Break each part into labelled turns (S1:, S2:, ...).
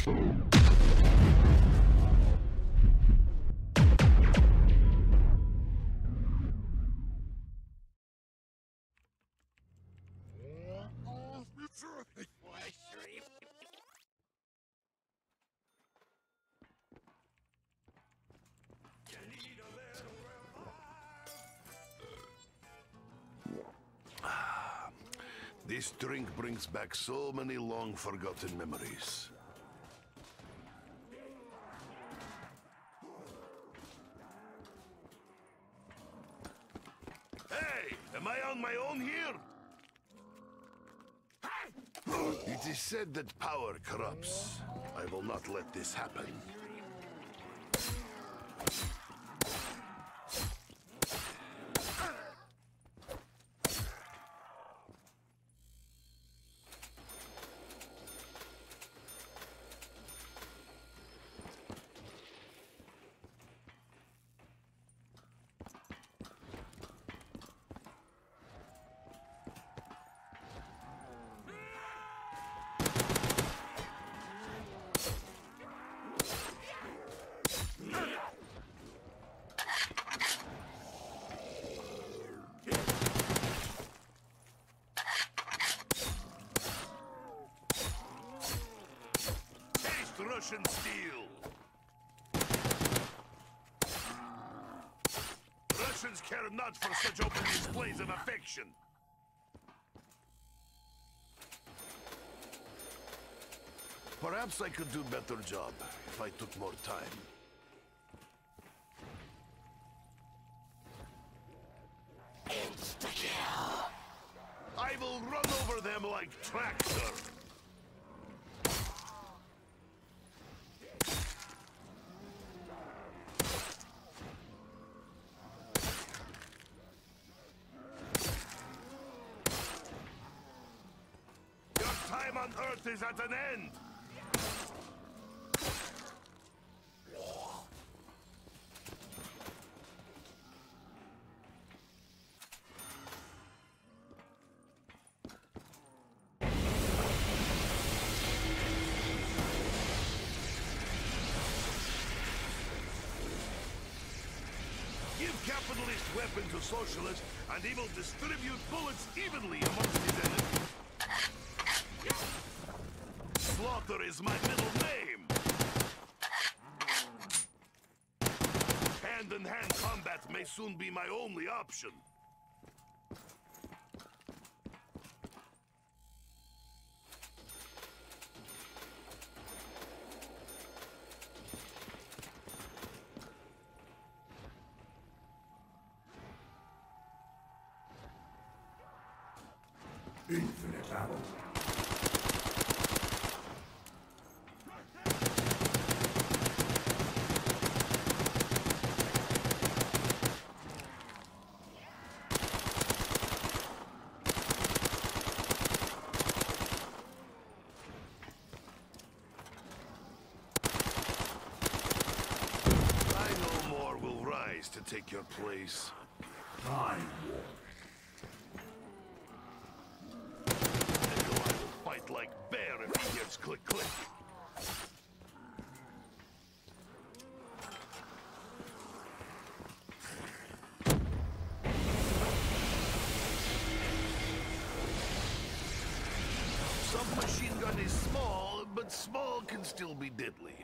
S1: This drink brings back so many long-forgotten memories. Hey! Am I on my own here? It is said that power corrupts. I will not let this happen. Russian steel. Russians care not for such open displays of affection. Perhaps I could do better job if I took more time. Insta-kill! I will run over them like tractor. Time on Earth is at an end! Give capitalist weapon to socialist, and he will distribute bullets evenly amongst his enemies. Slaughter is my middle name! Hand-in-hand combat may soon be my only option.
S2: Infinite battle.
S1: To take your place.
S2: Time war.
S1: Nikolai will fight like bear if he hears click click. Submachine gun is small, but small can still be deadly.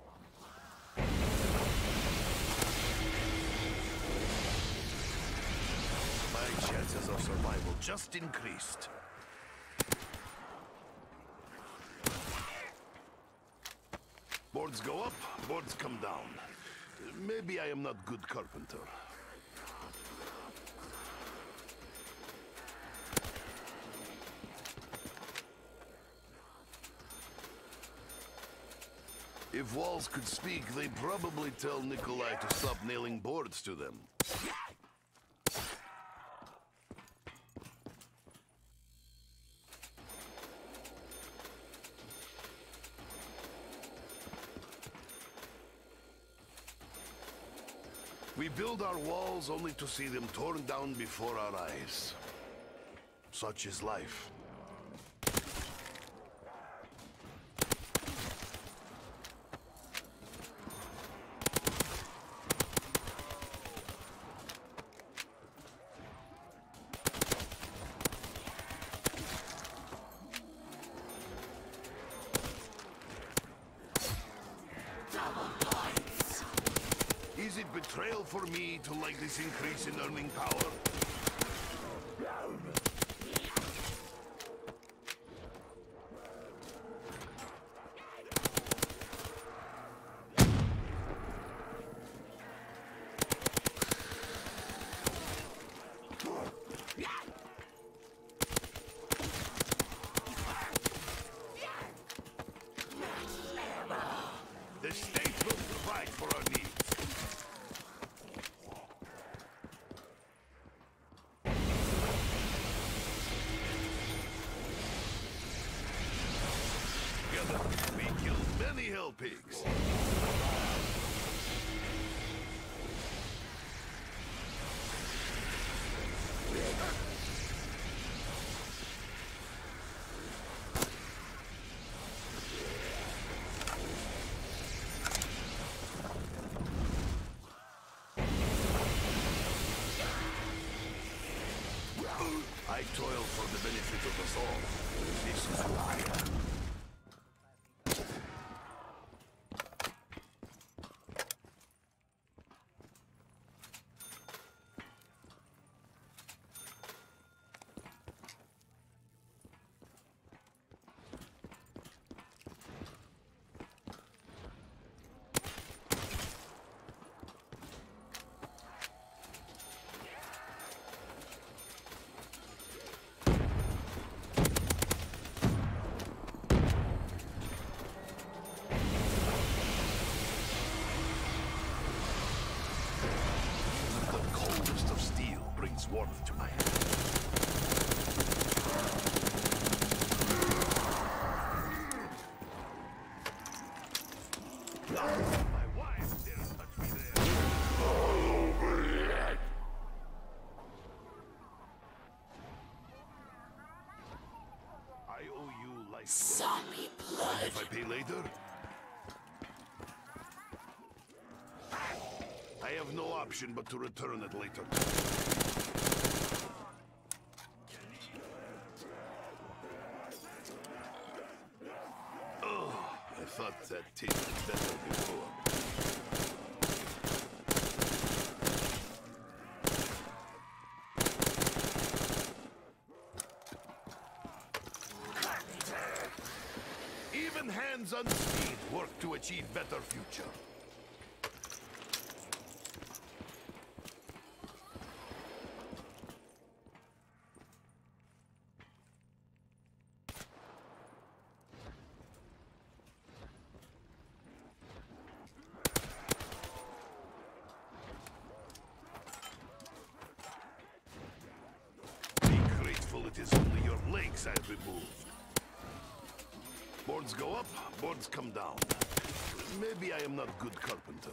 S1: My chances of survival just increased. Boards go up, boards come down. Maybe I am not good carpenter. If walls could speak, they'd probably tell Nikolai to stop nailing boards to them. We build our walls only to see them torn down before our eyes. Such is life. for me to like this increase in earning power? The state will provide for our needs. Together, we killed many hell pigs. I toil for the benefit of us all. This is who I am. Warmth to my hand. My wife dare touch me there. I owe you life.
S3: Zombie blood.
S1: If I pay later? I have no option but to return it later. I thought that tasted better before. Even hands on speed work to achieve better future. It is only your legs I've removed. Boards go up, boards come down. Maybe I am not good carpenter.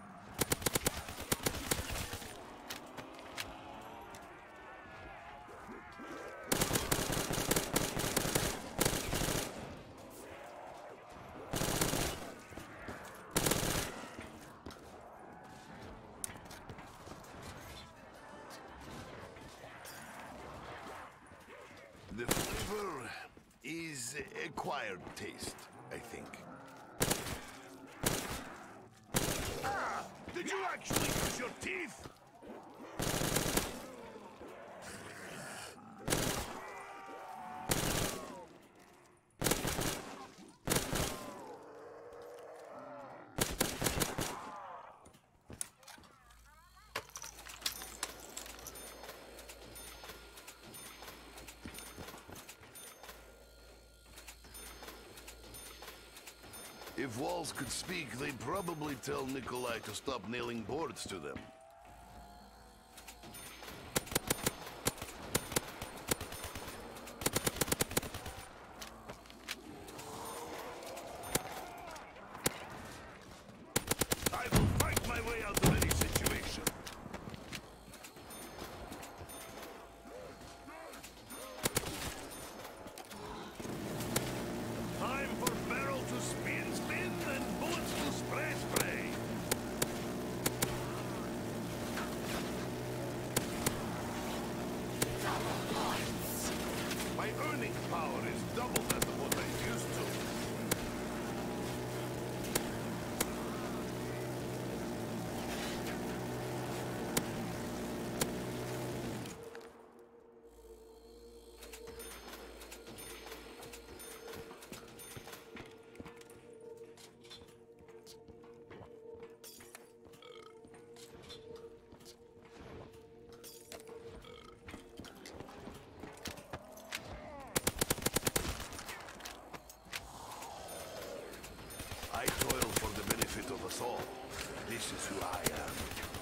S1: The flavor is acquired taste, I think. Ah! Did you actually use your teeth? If walls could speak, they'd probably tell Nikolai to stop nailing boards to them. I will fight my way out of any situation. Time for barrel to spin and bullets to spray. help us all. This is who I am.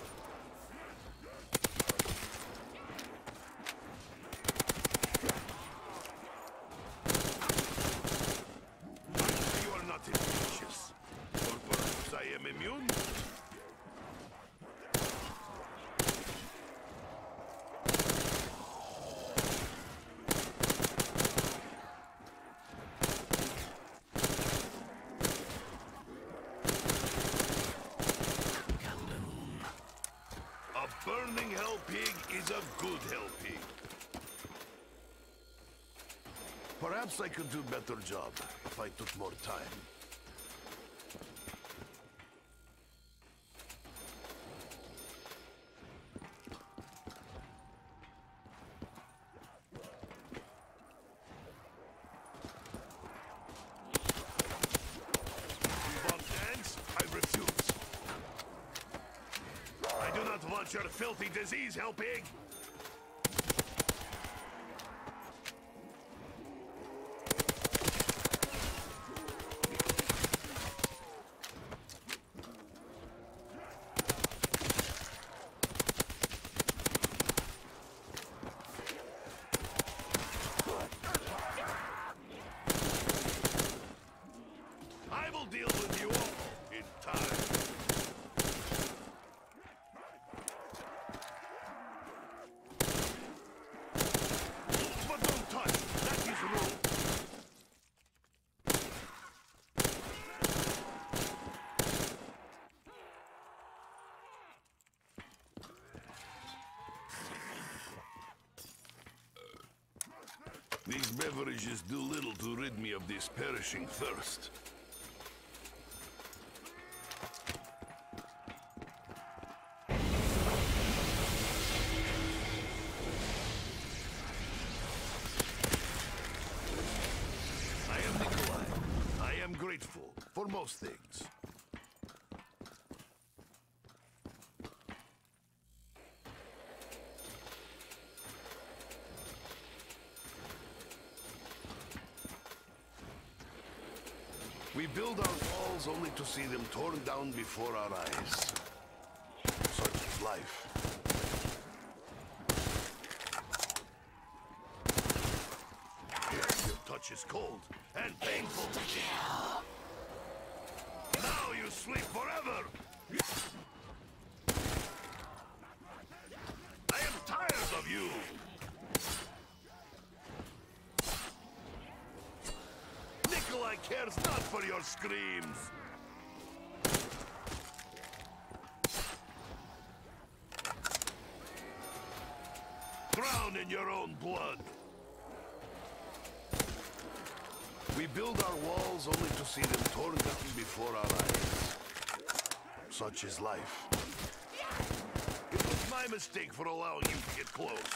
S1: You are not infectious. Or perhaps I am immune? A burning hell pig is a good hell pig. Perhaps I could do better job if I took more time. You want dance? I refuse. I do not want your filthy disease, hell pig! I will deal with you all in time. But don't touch! That is rule! These beverages do little to rid me of this perishing thirst. I am Nikolai. I am grateful for most things. We build our walls only to see them torn down before our eyes. Such is life. Your touch is cold and painful. Now you sleep forever! I am tired of you! Nikolai cares not for your screams! Drown in your own blood! We build our walls only to see them torn down before our eyes. Such is life. It was my mistake for allowing you to get close.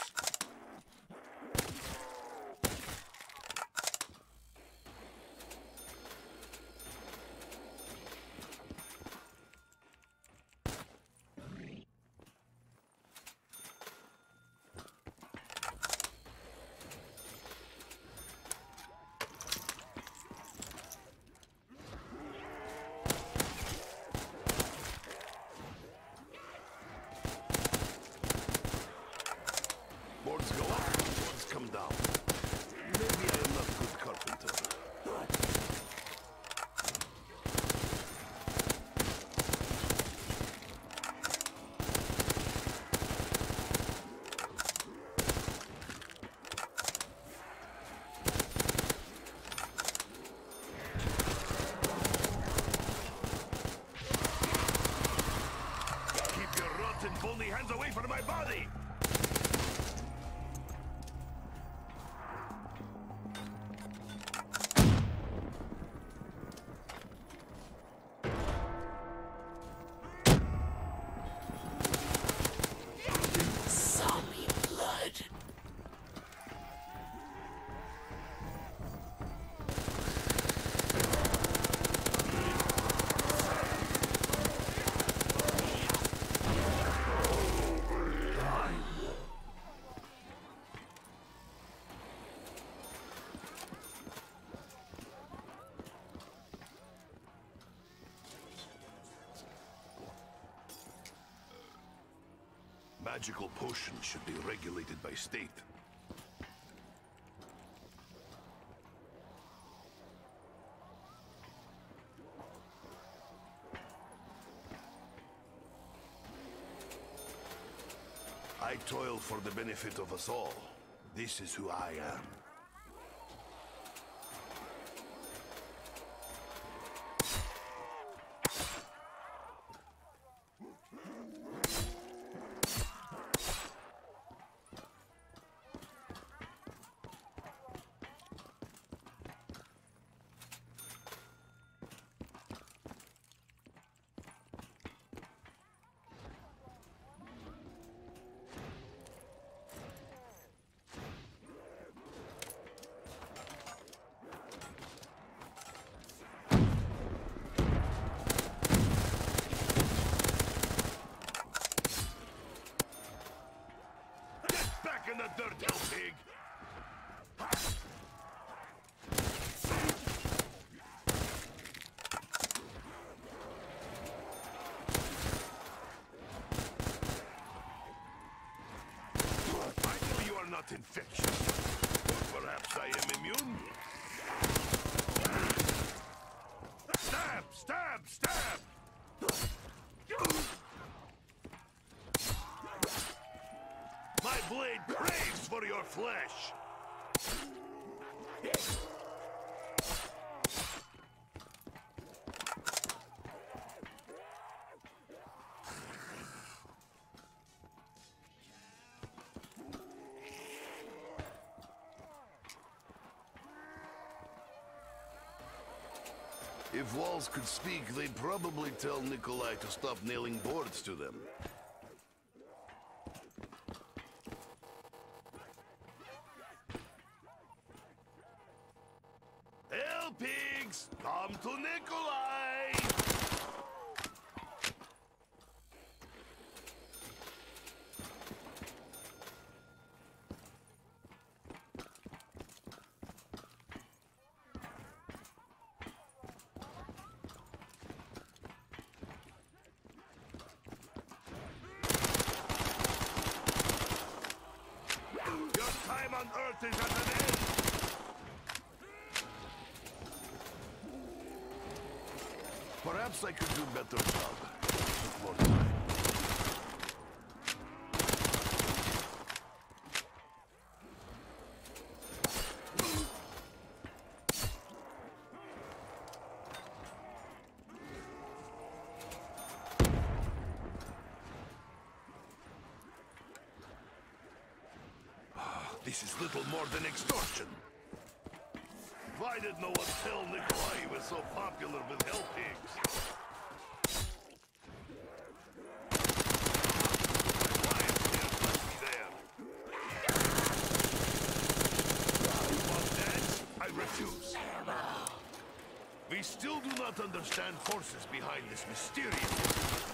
S1: magical potions should be regulated by state. I toil for the benefit of us all. This is who I am. In the dirt, hell pig! I know you are not infectious. Perhaps I am immune? Stab! Stab! Stab! My blade craves for your flesh! If walls could speak, they'd probably tell Nikolai to stop nailing boards to them. Hell pigs, come to Nikolai! Your time on Earth is at an end! Perhaps I could do a better job. Took more time. This is little more than extortion. Why did no one tell Nikolai he was so popular with hell pigs? Why is there? You want dance? I refuse. We still do not understand forces behind this mysterious incident.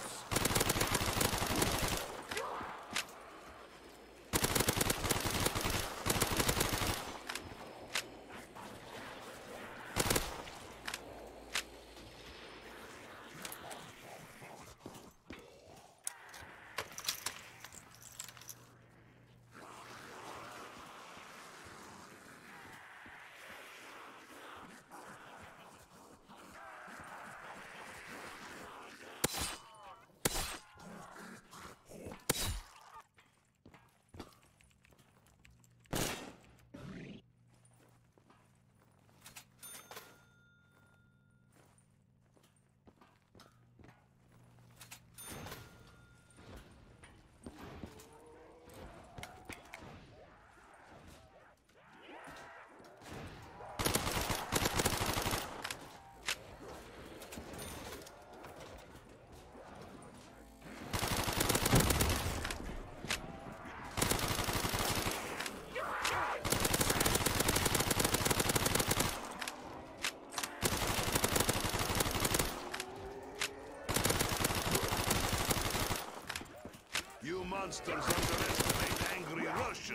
S1: You monsters underestimate angry Russian.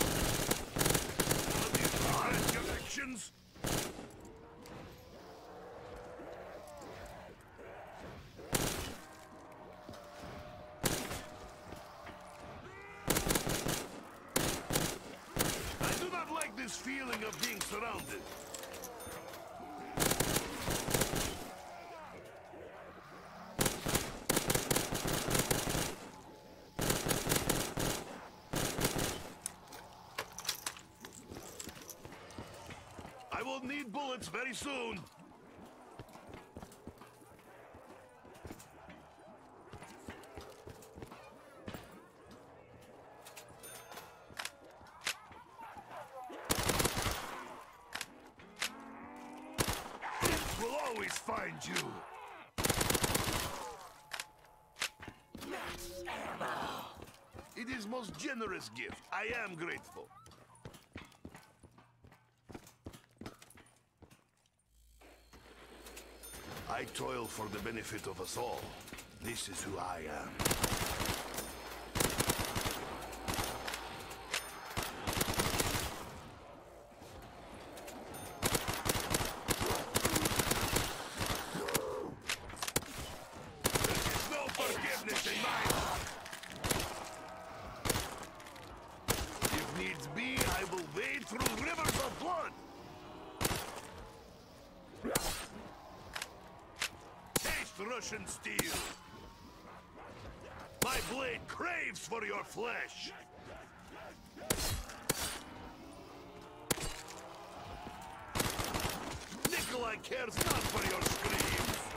S1: Will you regret your actions? feeling of being surrounded. I will need bullets very soon. Will always find you. It is most generous gift. I am grateful. I toil for the benefit of us all. This is who I am. Russian steel. My blade craves for your flesh. Nikolai cares not for your screams.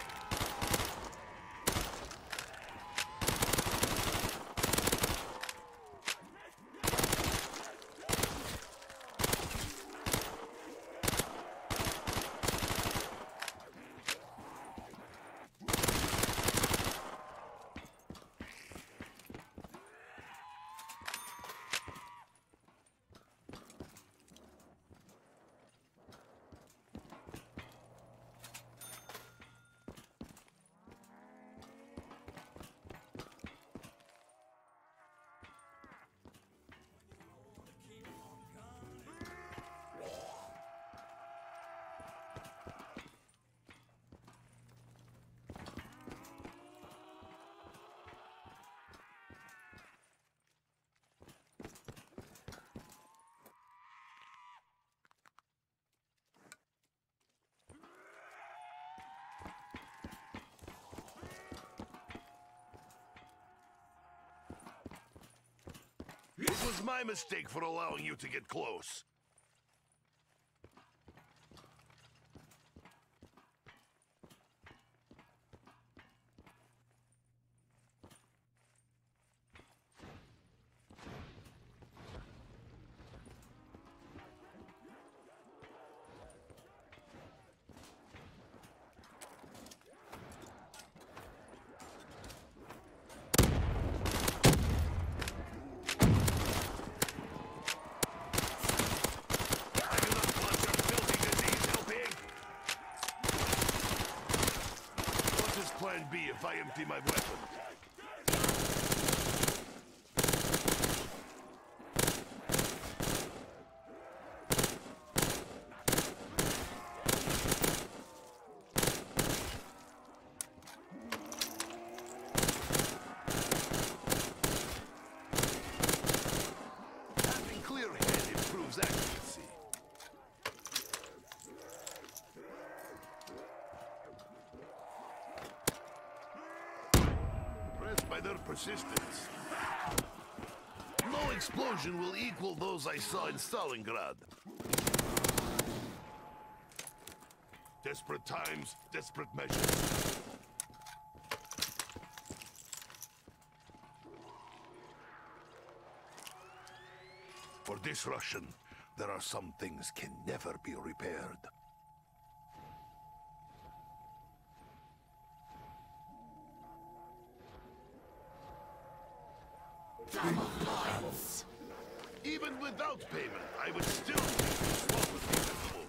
S1: It was my mistake for allowing you to get close. Plan B if I empty my weapon. Having clear head improves accuracy. By their persistence. No explosion will equal those I saw in Stalingrad. Desperate times, desperate measures. For this Russian, there are some things can never be repaired. Even without payment, I would still swap with the Invincibles.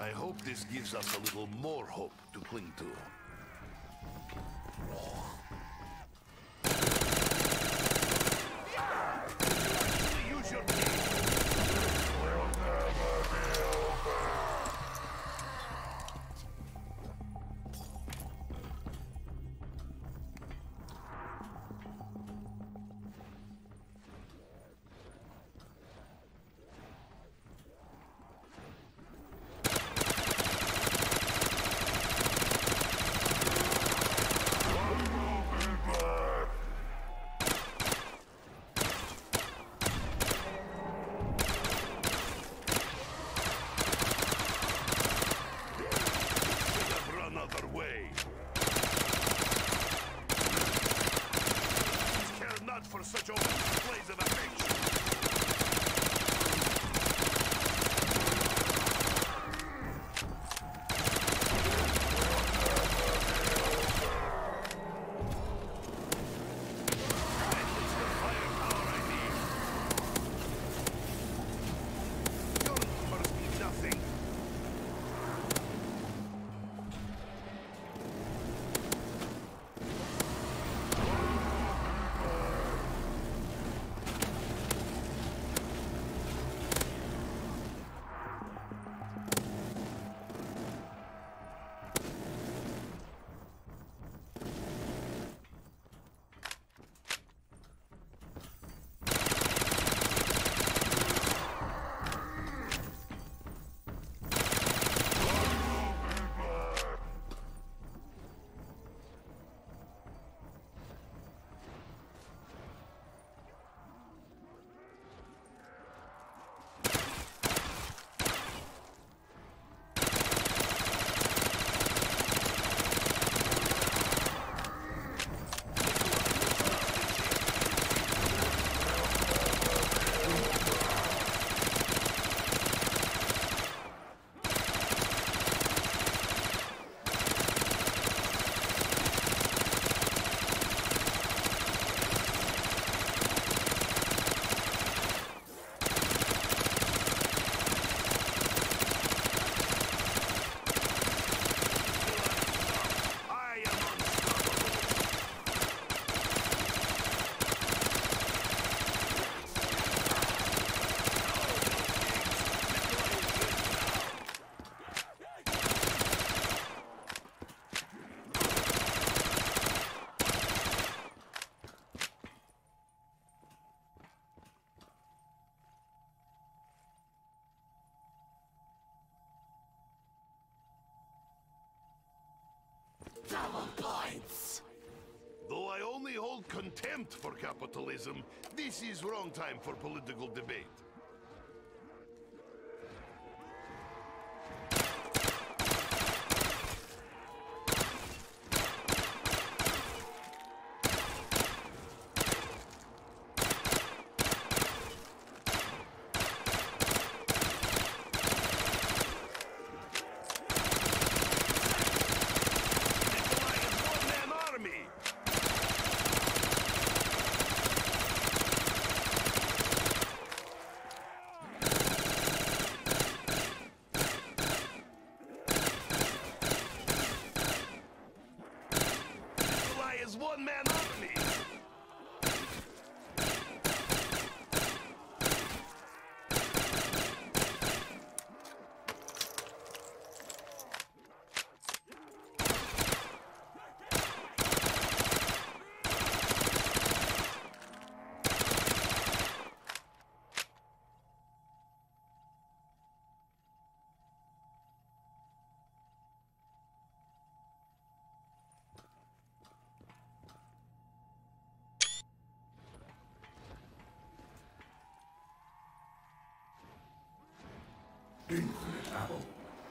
S1: I hope this gives us a little more hope to cling to. Use your key. For such open displays of affection.
S3: Double points!
S1: Though I only hold contempt for capitalism, this is wrong time for political debate. One-man army!
S2: Infinite ammo.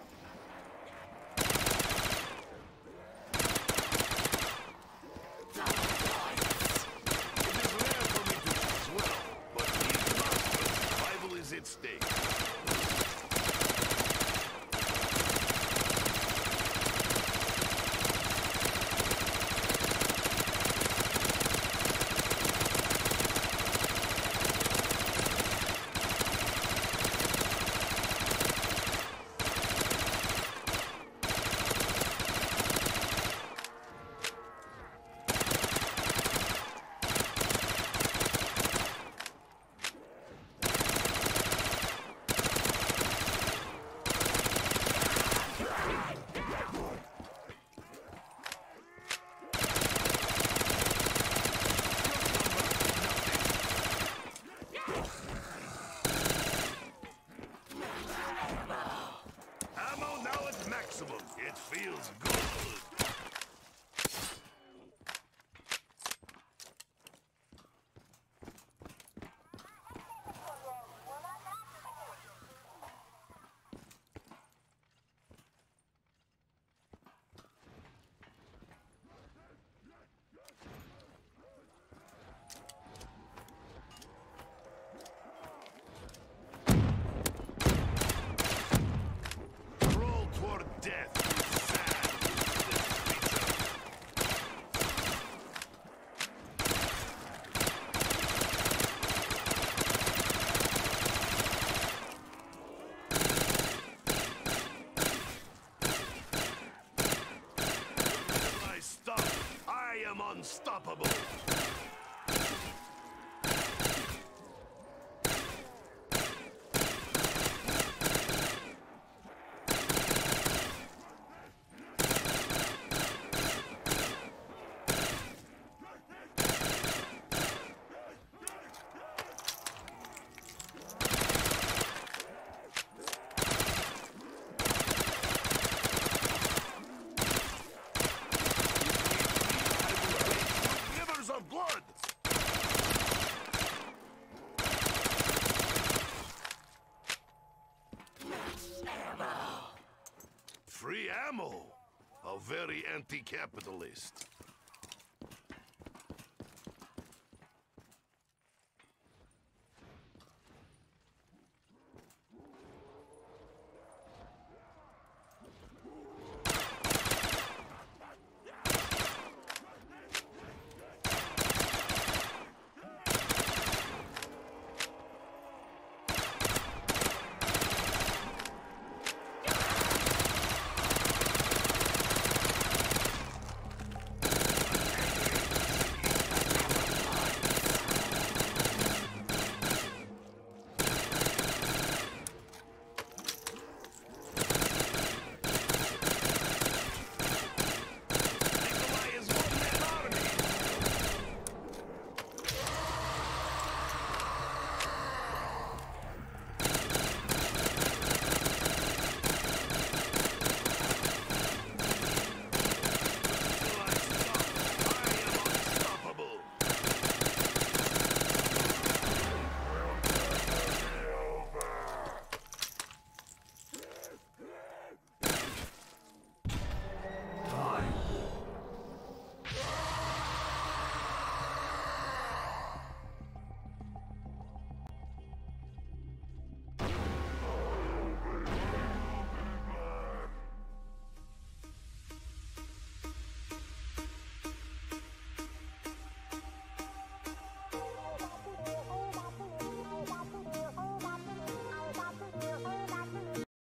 S1: It is rare for me to choose well, but these monsters, survival is at stake. feels good. Roll toward death, you sad, When I stop, I am unstoppable. Rivers of blood! Free ammo! How very anti-capitalist.